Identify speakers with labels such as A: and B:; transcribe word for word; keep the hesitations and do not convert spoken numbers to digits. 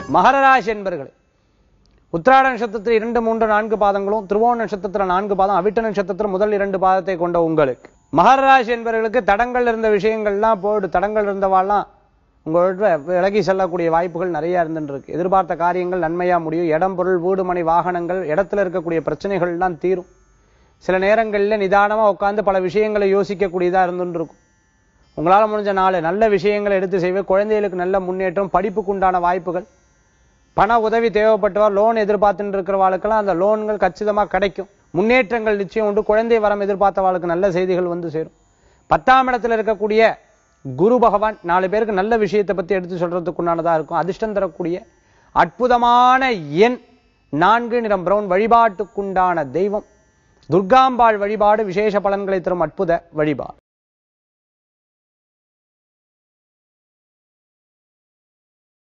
A: மகர ராசி என்பர்களே, உத்திராட நட்சத்திரத்தில் இரண்டு மூன்று நான்கு பாதங்களும், திருவோண நட்சத்திரத்தில் நான்கு பாதம், அவிட்ட நட்சத்திரத்தில் முதல் இரண்டு பாதத்தை கொண்ட உங்களுக்கு மகர ராசி என்பவர்களுக்கு தடங்கள் இருந்த விஷயங்கள்லாம் போயிடு. தடங்கள் இருந்தவாள்லாம் உங்களோட விலகி செல்லக்கூடிய வாய்ப்புகள் நிறைய இருந்துட்டு இருக்கு. எதிர்பார்த்த காரியங்கள் நன்மையா முடியும். இடம், பொருள், வீடு, மனை, வாகனங்கள், இடத்துல இருக்கக்கூடிய பிரச்சனைகள் எல்லாம் தீரும். சில நேரங்களில் நிதானமா உட்கார்ந்து பல விஷயங்களை யோசிக்கக்கூடியதா இருந்துட்டு இருக்கும். உங்களால முடிஞ்ச நாள் நல்ல விஷயங்களை எடுத்து செய்வே. குழந்தைகளுக்கு நல்ல முன்னேற்றம், படிப்புக்கு உண்டான வாய்ப்புகள், பண உதவி தேவைப்பட்டவர், லோன் எதிர்பார்த்துட்டு இருக்கிறவாளுக்கெல்லாம் அந்த லோன்கள் கச்சிதமா கிடைக்கும். முன்னேற்றங்கள் நிச்சயம் உண்டு. குழந்தை வரம் எதிர்பார்த்தவாளுக்கு நல்ல செய்திகள் வந்து சேரும். பத்தாம் இடத்துல இருக்கக்கூடிய குரு பகவான் நாலு பேருக்கு நல்ல விஷயத்தை பத்தி எடுத்து சொல்றதுக்குண்டானதா இருக்கும். அதிர்ஷ்டம் தரக்கூடிய அற்புதமான எண் நான்கு, நிறம் பிரவுன். வழிபாட்டுக்குண்டான தெய்வம் துர்காம்பாள் வழிபாடு விசேஷ பலன்களை தரும் அற்புத வழிபாடு.